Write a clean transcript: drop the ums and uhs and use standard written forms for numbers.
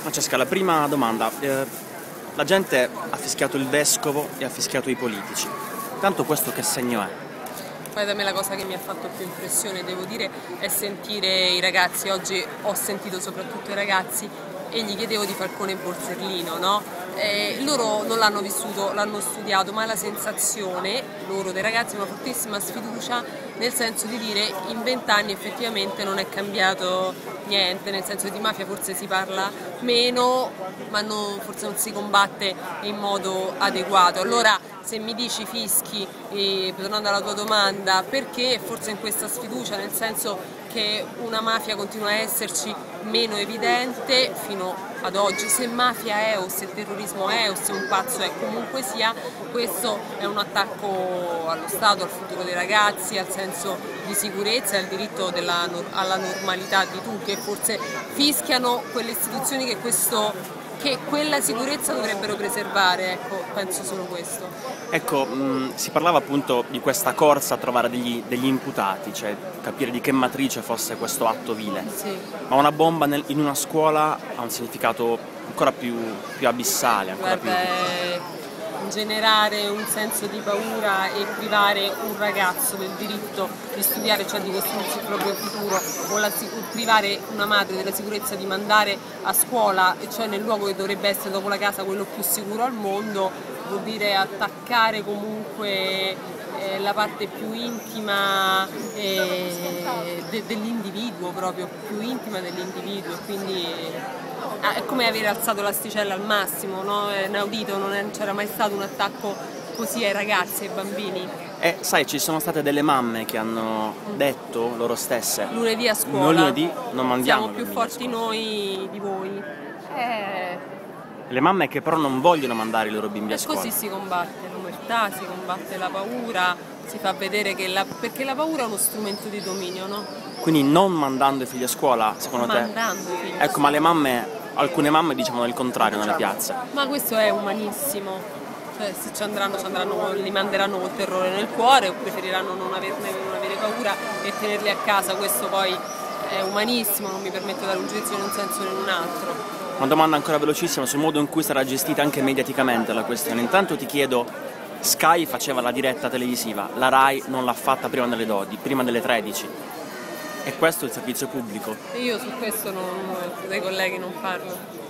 Francesca, la prima domanda. La gente ha fischiato il vescovo e ha fischiato i politici. Tanto questo che segno è? Poi da me la cosa che mi ha fatto più impressione, devo dire, è sentire i ragazzi. Oggi ho sentito soprattutto i ragazzi e gli chiedevo di Falcone e Borsellino, no? Loro non l'hanno vissuto, l'hanno studiato, ma la sensazione, loro dei ragazzi, è una fortissima sfiducia, nel senso di dire in 20 anni effettivamente non è cambiato niente, nel senso che di mafia forse si parla meno, ma forse non si combatte in modo adeguato. Allora, se mi dici fischi, tornando alla tua domanda, perché forse in questa sfiducia, nel senso che una mafia continua a esserci meno evidente fino ad oggi, se mafia è o se terrorismo è o se un pazzo è, comunque sia, questo è un attacco allo Stato, al futuro dei ragazzi, al senso di sicurezza e al diritto alla normalità di tutti, e forse fischiano quelle istituzioni che quella sicurezza dovrebbero preservare, ecco, penso solo questo. Ecco, si parlava appunto di questa corsa a trovare degli imputati, cioè capire di che matrice fosse questo atto vile. Sì. Ma una bomba in una scuola ha un significato ancora più abissale, ancora più... Generare un senso di paura e privare un ragazzo del diritto di studiare, cioè di costruirsi il proprio futuro, o privare una madre della sicurezza di mandare a scuola, cioè nel luogo che dovrebbe essere dopo la casa quello più sicuro al mondo, vuol dire attaccare comunque la parte più intima dell'individuo, proprio più intima dell'individuo, quindi è come avere alzato l'asticella al massimo, no? È inaudito, non c'era mai stato un attacco così ai ragazzi, ai bambini. Sai, ci sono state delle mamme che hanno detto loro stesse: lunedì a scuola, noi lunedì non mandiamo siamo più forti noi di voi. Le mamme che però non vogliono mandare i loro bimbi a scuola. Così si combatte l'omertà, si combatte la paura, si fa vedere perché la paura è uno strumento di dominio, no? Quindi non mandando i figli a scuola, secondo te? Mandando i figli. Ecco, ma le mamme, alcune mamme dicevano il contrario nelle piazze. Ma questo è umanissimo. Cioè, se ci andranno, li manderanno col terrore nel cuore o preferiranno non avere paura e tenerli a casa. Questo poi è umanissimo, non mi permetto di dare un giudizio in un senso o in un altro. Una domanda ancora velocissima sul modo in cui sarà gestita anche mediaticamente la questione. Intanto ti chiedo, Sky faceva la diretta televisiva, la Rai non l'ha fatta prima delle 12, prima delle 13. E questo è il servizio pubblico. Io su questo dai colleghi non parlo.